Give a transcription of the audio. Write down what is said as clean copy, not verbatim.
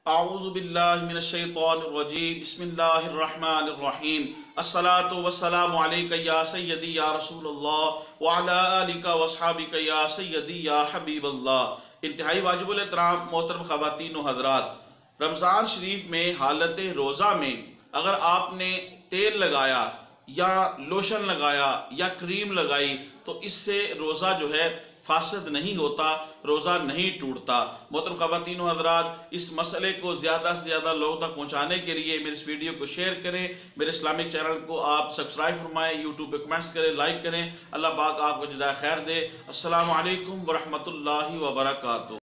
अऊज़ु बिल्लाहि मिनश शैतानिर रजीम बिस्मिल्लाहिर रहमानिर रहीम अस्सलातु वस्सलामु अलैका या सय्यदी या रसूलल्लाह व अला आलिका व अस्हाबिका या सय्यदी या हबीबल्लाह। इंतहाई वाजिबुल एहतराम मोहतरम ख़वातीन व हज़रात, रमज़ान शरीफ में हालत रोज़ा में अगर आपने तेल लगाया या लोशन लगाया या क्रीम लगाई तो इससे रोज़ा जो है फासद नहीं होता, रोज़ा नहीं टूटता। मोहतरम ख़वातीन व हज़रात, इस मसले को ज़्यादा से ज़्यादा लोगों तक पहुँचाने के लिए मेरे इस वीडियो को शेयर करें, मेरे इस्लामिक चैनल को आप सब्सक्राइब फरमाएँ, यूट्यूब पे कमेंट्स करें, लाइक करें। अल्लाह पाक आपको जज़ाए खैर दे। अस्सलामु अलैकुम व रहमतुल्लाहि व बरकातुहू।